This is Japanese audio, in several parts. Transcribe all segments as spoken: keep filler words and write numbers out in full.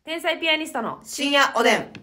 天才ピアニストの深夜おでん。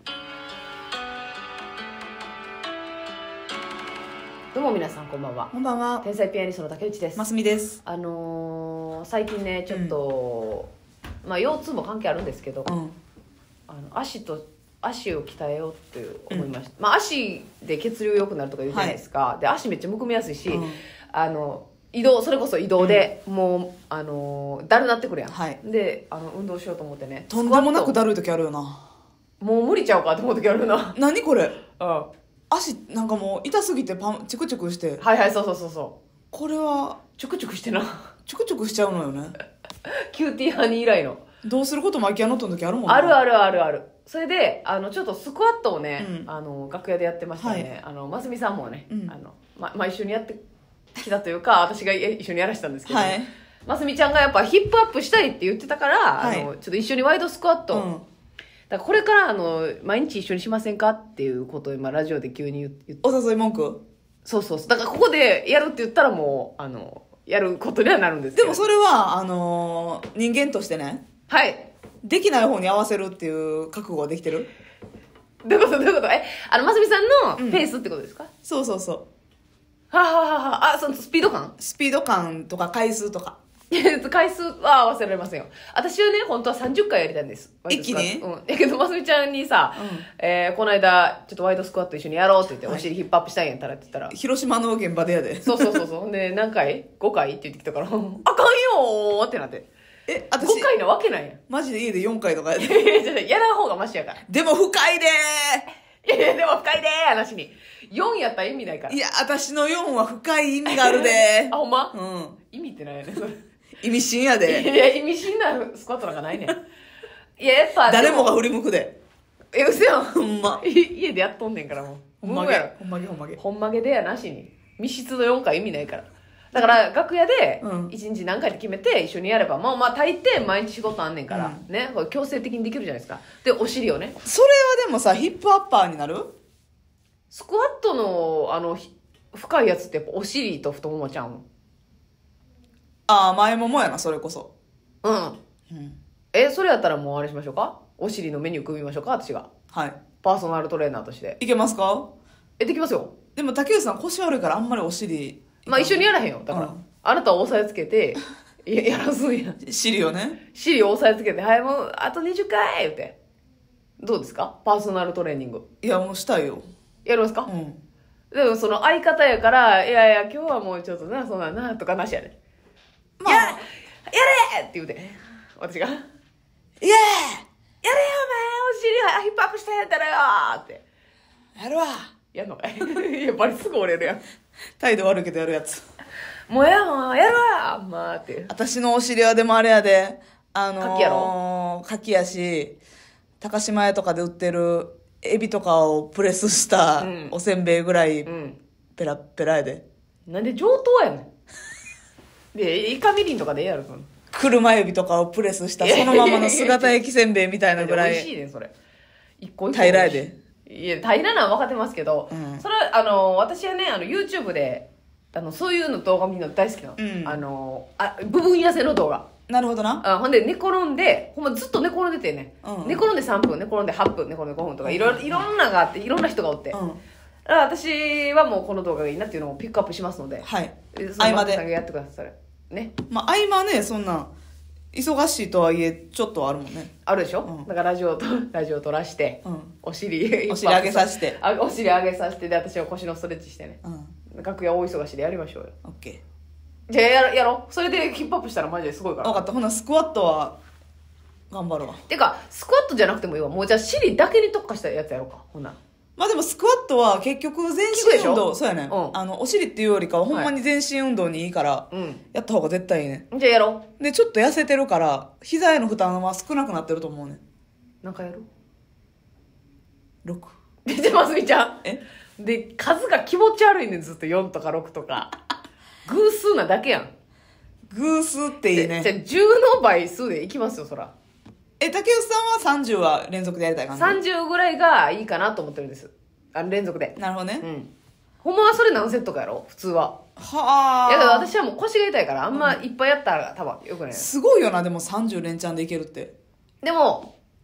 どうも皆さんこんばんは。 こんばんは。 天才ピアニストの竹内です。 ますみです。 あのー、最近ねちょっと、うん、まあ腰痛も関係あるんですけど、うん、あの足と足を鍛えようって思いました、うん、まあ足で血流良くなるとか言うじゃないですか、はい、で足めっちゃむくみやすいし、うん、あの移動それこそ移動で、うん、もうあのだるなってくるやん、はい、であの運動しようと思ってね、 とんでもなくだるい時あるよな。 もう無理ちゃうかって思う時あるな。 何これ、うん、足なんかもう痛すぎてパンチクチクして、 はいはいそうそうそうそう、 これはチュクチュクしてな、 チュクチュクしちゃうのよね。 キューティーハニー以来のどうすることも空き家ノットの時あるもんね。 あるあるあるある。それであのちょっとスクワットをね、うん、あの楽屋でやってましたね、はい、あのますみさんもね、うん、あのままあ、一緒にやってきたというか私が一緒にやらせたんですけど、はい、ますみちゃんがやっぱヒップアップしたいって言ってたから、はい、あのちょっと一緒にワイドスクワット、うん、だからこれからあの毎日一緒にしませんかっていうことを今ラジオで急に言って、 お誘い文句。 そうそうそう、だからここでやるって言ったらもうあのやることにはなるんですけど、 でもそれはあのー、人間としてね、 はいできない方に合わせるっていう覚悟はできてる？ どういうことどういうこと？え、あのますみさんのペースってことですか？うん、 そうそうそう。 ははははあ、そのスピード感スピード感とか回数とか。 回数は合わせられませんよ。私はね、本当はさんじゅっかいやりたいんです。 一気に？ うん。やけど、ますみちゃんにさ、うん、えー、この間、ちょっとワイドスクワット一緒にやろうって言って、はい、お尻ヒップアップしたいんやったらって言ったら。 広島の現場でやで。 そうそうそうそう。で、何回 ?ご 回って言ってきたから、あかんよーってなって。 え、私。 ごかいなわけないやん。 マジで家でよんかいとかやで。 やらん方がマシやから。 でも深いでー。いやいや、でも深いでー、話に。よんやったら意味ないから。 いや、私のよんは深い意味があるであ、ほんま？ うん。 意味ってないやねん、それ。 意味深やで。 いや、意味深なスクワットなんかないねん。いや、やっぱ。 誰もが振り向くで。 え、うせやん。 ほんま。 家でやっとんねんからもう。 ほんまげ。ほんまげほんまげ。 ほんまげでやなしに。密室のよんかい意味ないから。だから、楽屋で、いちにち何回って決めて一緒にやれば、まあまあ大抵毎日仕事あんねんから、うん、ね、これ強制的にできるじゃないですか。で、お尻をね。 それはでもさ、ヒップアッパーになる？ スクワットの、あの、深いやつってやっぱお尻と太ももちゃうん。 ああ、前ももやな、それこそ。 うん。うん。え、それやったらもうあれしましょうか？お尻のメニュー組みましょうか？私が。はい。パーソナルトレーナーとして。 いけますか？ え、できますよ。 でも竹内さん腰悪いからあんまりお尻。 まあ一緒にやらへんよ。だから。うん、あなたは押さえつけて、や、やらすんや。 尻をね。 尻を押さえつけて、はい、もうあとにじゅっかい言って。どうですか？パーソナルトレーニング。 いや、もうしたいよ。 やりますか？うん。でもその相方やから、いやいや、今日はもうちょっとな、そうなんな、とかなしやね。まあ、ややれって言うて、私が。イエーイやれよ、お前、お尻はヒップアップしたんやったらよって。 やるわ。 やんのかい？やっぱりすぐ折れるやん。 態度悪いけどやるやつ。 もうやもうやるわまあって。 私のお尻はでもあれやで、あのー、 牡蠣やろ？ 牡蠣やし、高島屋とかで売ってるエビとかをプレスしたおせんべいぐらいペラペラやで、 うん、なんで上等やねん。でイカみりんとかでええやろ。 車エビとかをプレスしたそのままの姿焼きせんべいみたいなぐらい。 美味しいねんそれ。一個一個平らやで。 いや平らなのは分かってますけど、うん、それはあの私はねあの YouTube であのそういうの動画見るの大好きなの、うん、あのあ部分痩せの動画。 なるほどな。 あほんで寝転んでほんまずっと寝転んでてね、うんうん、寝転んでさんぷん寝転んではっぷん寝転んでごふんとかいろいろいろんながあっていろんな人がおって、うん、だから私はもうこの動画がいいなっていうのをピックアップしますので、はい、合間でさんがやってくださいね。 まあ合間ねそんな忙しいとはいえちょっとあるもんね。 あるでしょ、うん、だからラジオとラジオ取らして、うん、お尻お尻上げさせてあお尻上げさせてで私は腰のストレッチしてね、うん、楽屋大忙しでやりましょうよ。 オッケー。 じゃあやろやろそれでヒップアップしたらマジですごいから。 分かった。ほなスクワットは頑張るわ。 てかスクワットじゃなくてもいいわ。もうじゃあ尻だけに特化したやつやろうか。ほなまあでもスクワットは結局全身運動。そうやね、うん、あのお尻っていうよりかはほんまに全身運動にいいから、はい、やった方が絶対いいね。 じゃあやろう。でちょっと痩せてるから膝への負担は少なくなってると思うね。 何回やる？ ろく。 出てますみちゃん。えで数が気持ち悪いねんずっとよんとかろくとか偶数なだけやん。 偶数っていいね。 じゃあじゅうの倍数でいきますよそら。 え竹内さんはさんじゅうは連続でやりたい感じ？ さんじゅうぐらいがいいかなと思ってるんです。あの連続で。 なるほどね。 うん。ほんまはそれ何セットかやろ普通は。 はあ。 いやけど私はもう腰が痛いからあんまいっぱいやったら多分よくない。 すごいよなでもさんじゅう連チャンでいけるって。 でも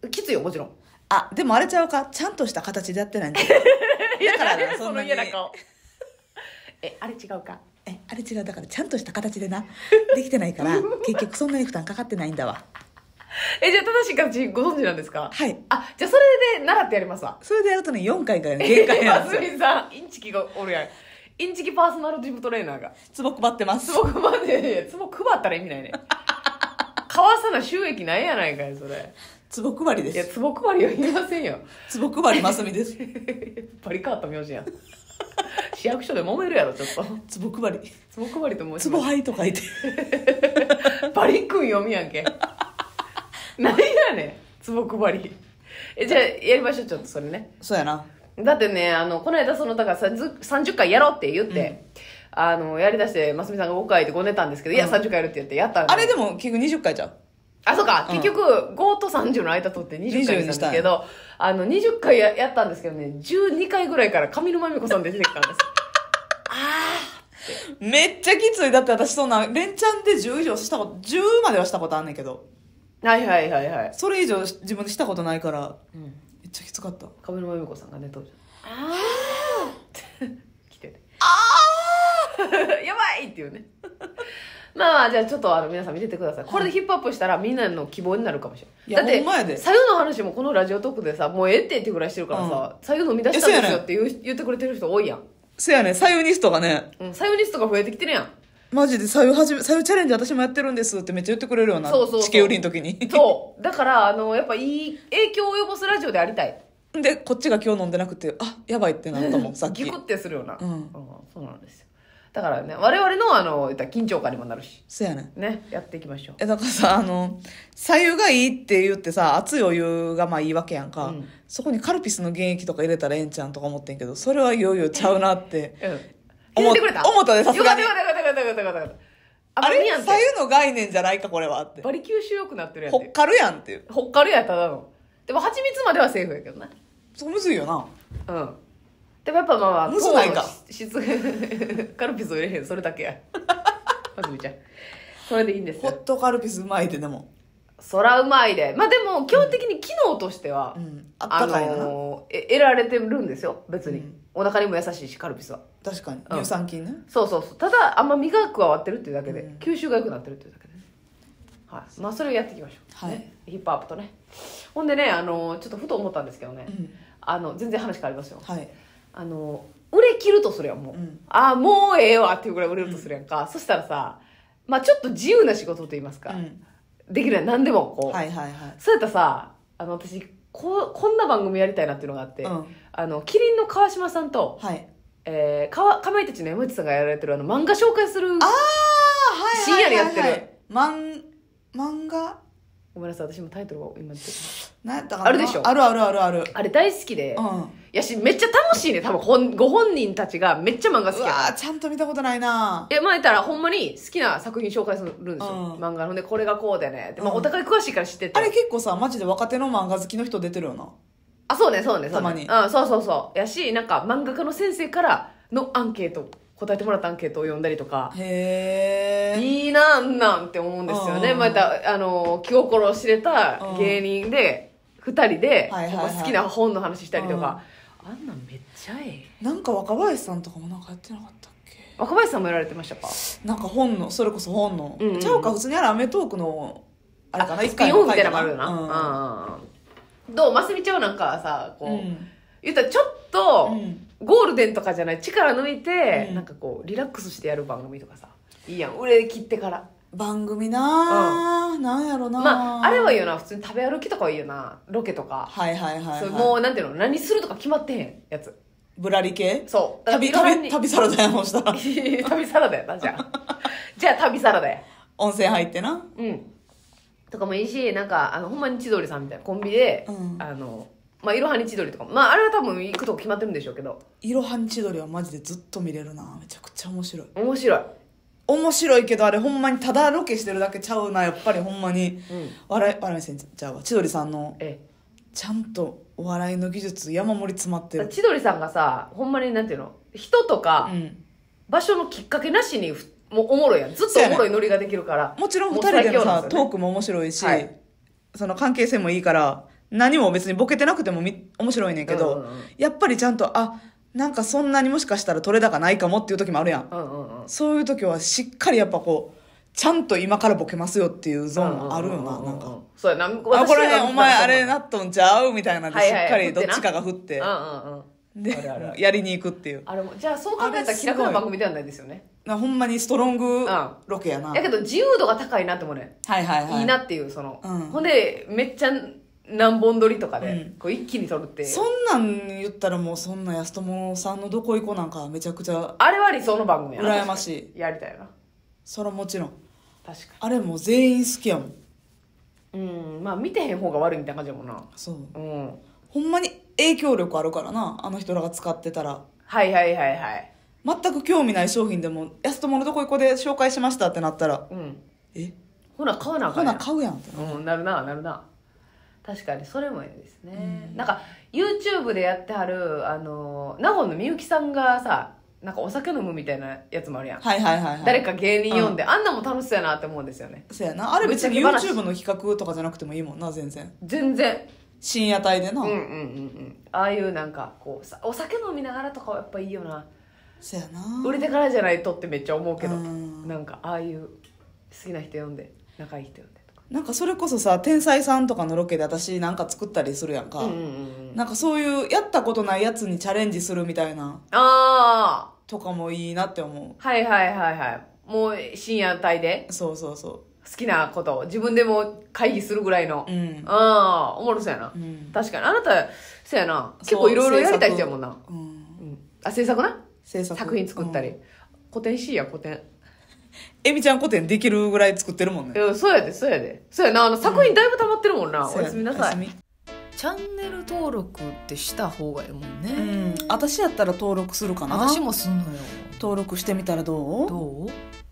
きついよもちろん。 あ、でもあれちゃうか、ちゃんとした形でやってないんだ。だからな、 その嫌な顔。え、あれ違うか。 え、あれ違う、だからちゃんとした形でな、できてないから、結局そんなに負担かかってないんだわ。 え、じゃあ正しい形ご存知なんですか？ はい。 あ、じゃあそれで習ってやりますわ。 それでやるとね、よんかいからね、限界なんですよ。 ますみさん、インチキがおるやん。インチキパーソナルジムトレーナーが。 ツボ配ってます。 ツボ配って、ツボ配ったら意味ないね。買わさな収益ないやないかい、それ。 ツボ配りです。 いや、ツボ配りは言いませんよ。 ツボ配りますみです。 バリ変わった名字やん。市役所で揉めるやろ、ちょっと。 ツボ配り。 ツボ配りと申します。 ツボハイと書いて。 バリ君読みやんけ。何やねん、ツボ配り。え、じゃあ、やりましょう、ちょっとそれね。 そうやな。 だってね、あの、この間、その、だからさんじゅっかいやろうって言って、うん、あの、やりだして、ますみさんがごかいでごねたんですけど、うん、いや、さんじゅっかいやるって言って、やったんで。 あれでも、結局にじゅっかいちゃう。 あ、そうか、うん、結局、ごとさんじゅうの間取ってにじゅっかいにしたんですけど、あの、にじゅっかい や, やったんですけどね、じゅうにかいぐらいから上沼恵美子さんで出てきたんです。あー。めっちゃきつい。だって私そんな、連チャンでじゅう以上したこと、じゅうまではしたことあんねんけど。 はいはいはいはい。 それ以上自分でしたことないから、うん、めっちゃきつかった。 上沼恵美子さんがね、当時。あーって来てて。 あーやばいっていうね。まあまあ、じゃあちょっとあの皆さん見ててください。これでヒップアップしたらみんなの希望になるかもしれない。だって、左右の話もこのラジオトークでさ、もうええってってぐらいしてるからさ、左右の生み出したんですよって言う、言ってくれてる人多いやん。 せやね、左右ニストがね。 うん、左右ニストが増えてきてるやん。 マジで左右はじめ、左右チャレンジ私もやってるんですってめっちゃ言ってくれるような。 そうそうそう。 地形売りの時に。 そう。だから、あの、やっぱいい影響を及ぼすラジオでありたい。 で、こっちが今日飲んでなくて、あ、やばいってなったもん、さっき。 ギクってするような。 うん。うん、 そうなんですよ。だからね、我々のあの、言ったら緊張感にもなるし。 そうやね。 ね、やっていきましょう。 え、だからさ、あの、左右がいいって言ってさ、熱いお湯がまあいいわけやんか。うん、そこにカルピスの原液とか入れたらええんちゃんとか思ってんけど、それはいよいよちゃうなって。 うん。 思ってくれた思ったで、さすがに。 よかったよかったよかったよかったよかった。 あれ左右の概念じゃないか、これはって。 バリ吸収良くなってるやん。 ほっかるやんっていう。 ほっかるやん、ただの。でも、蜂蜜まではセーフやけどな。 そう、むずいよな。 うん。でもやっぱまあまあ、 むずないか。 質カルピスを入れへん、それだけや。まずみちゃん。それでいいんですよ。 ホットカルピスうまいで、でも。 そらうまいで。まあでも、基本的に機能としては、 うんうん、あったかいな。 あのー、え、得られてるんですよ、別に。うん、お腹にも優しいし、カルピスは。 確かに。乳酸菌ね、 うん。そうそうそう。ただ、あんま身が加わってるっていうだけで、うん、吸収が良くなってるっていうだけでね。はい。まあ、それをやっていきましょう。 はい。 ね、ヒップアップとね。ほんでね、あのー、ちょっとふと思ったんですけどね。うん、あの、全然話変わりますよ。 はい。 あのー、売れ切るとするやん、もう。うん、ああ、もうええわっていうぐらい売れるとするやんか。うん、そしたらさ、まあちょっと自由な仕事と言いますか。うん、できるやん、何でもこう。 はいはいはい。 そうやったらさ、あの、私、こう、こんな番組やりたいなっていうのがあって、うん、あの、キリンの川島さんと、 はい。 えー、かわ、かまいたちの山内さんがやられてるあの、漫画紹介する。ああ、 はい深夜にやってる。 まん、漫画ごめんなさい、私もタイトルが今出てなだからあるでしょ。 あるあるあるある。 あれ大好きで。 うん。 やし、めっちゃ楽しいね。多分ほん、ご本人たちがめっちゃ漫画好きや。 うわー、ちゃんと見たことないな。 え、まあ言ったらほんまに好きな作品紹介するんですよ。うん、漫画ので、これがこうでね。で、まあ、お互い詳しいから知ってて、 うん。あれ結構さ、マジで若手の漫画好きの人出てるよな。 あ、そうね、そうね、そうね。 たまに。 うん、そうそうそう。やし、なんか漫画家の先生からのアンケート、答えてもらったアンケートを読んだりとか。 へー。 いいな、んなんって思うんですよね。また、あの、気心を知れた芸人で、二人で、好きな本の話したりとか。あんなんめっちゃええ。なんか若林さんとかもなんかやってなかったっけ。 若林さんもやられてましたか。 なんか本の、それこそ本の。うんうん、ちゃうか、普通にあれアメトークの、あれかな、 スピンオフみたいなのもあるよな。うん、どうますみちゃんなんかさ、こう、うん、言ったらちょっと、うんゴールデンとかじゃない力抜いて、うん、なんかこうリラックスしてやる番組とかさいいやん売れ切ってから番組なぁ、うん、なんやろなまああれはいいよな普通に食べ歩きとかはいいよなロケとかはいはいはい、はい、 そうもうなんていうの何するとか決まってへんやつぶらり系そう旅旅旅サラダやもんしたら旅サラダやなじゃあじゃあ旅サラダや温泉入ってなうんとかもいいしなんかあのほんまに千鳥さんみたいなコンビで、うん、あのまあ、いろはに千鳥とかまあ、あれは多分行くとこ決まってるんでしょうけどいろはに千鳥はマジでずっと見れるなめちゃくちゃ面白い面白い面白いけどあれほんまにただロケしてるだけちゃうなやっぱりほんまに、うん、笑い笑い先生ちゃうわ千鳥さんの、ええ、ちゃんとお笑いの技術山盛り詰まってる千鳥さんがさほんまになんていうの人とか、うん、場所のきっかけなしにもうおもろいやんずっとおもろいノリができるからもちろんふたりでのさ、ね、トークも面白いし、はい、その関係性もいいから何も別にボケてなくてもみ面白いねんけど、 うんうんうん、 やっぱりちゃんとあなんかそんなにもしかしたら取れ高ないかもっていう時もあるやん、 うんうんうん、 そういう時はしっかりやっぱこうちゃんと今からボケますよっていうゾーンあるよな、なんかそうやな、あこれねお前あれなっとんちゃうみたいなんでしっかりどっちかが振って、 うんうんうん、 であれあれやりに行くっていう。 あれもじゃあそう考えたら気楽な番組ではないですよね。 なほんまにストロングロケやな、 うん、やけど自由度が高いなって思うね、 はいはいはい、 いいなっていうその、 うん、 ほんでめっちゃ何本撮りとかで、うん、こう一気に撮るっていう。 そんなん言ったらもうそんな安友さんのどこ行こうなんかめちゃくちゃあれは理想の番組やな。 羨ましい。 やりたいな。 それはもちろん確かにあれもう全員好きやもん。 うんまあ見てへん方が悪いみたいな感じやもんな。 そう、 うん、 ほんまに影響力あるからなあの人らが使ってたら。 はいはいはいはい。 全く興味ない商品でも安友のどこ行こうで紹介しましたってなったら、うん、えほな買わなあかんやん。 ほな買うやんって、 うん、なるななるな。確かにそれもいいですね、うん、なんか YouTube でやってはるあの納言のみゆきさんがさなんかお酒飲むみたいなやつもあるやん、 はいはいはい、はい、 誰か芸人呼んで、うん、あんなも楽しそうやなって思うんですよね。 そうやな、あれ別に YouTube の企画とかじゃなくてもいいもんな。全然全然深夜帯でな、 うんうんうんうん、ああいうなんかこうさお酒飲みながらとかはやっぱいいよな。 そうやな、 売れてからじゃないとってめっちゃ思うけど、うん、なんかああいう好きな人呼んで仲いい人呼んでなんかそれこそさ天才さんとかのロケで私なんか作ったりするやんか、うんうんうん、なんかそういうやったことないやつにチャレンジするみたいなあとかもいいなって思う。 はいはいはいはい。もう深夜帯でそうそうそう好きなことを自分でも会議するぐらいの、うん、ああおもろそうやな、うん、確かにあなたそうやな結構いろいろやりたい人やもんな、うんうん、あ制作な制作作品作ったり、うん、古典しいや古典エミちゃん古典できるぐらい作ってるもんね。 いやそうやでそうやでそうやなあの作品だいぶ溜まってるもんな、うん、おやすみなさい。チャンネル登録ってした方がいいもんね。 うん私やったら登録するかな。 私もすんのよ。 登録してみたらどう？ どう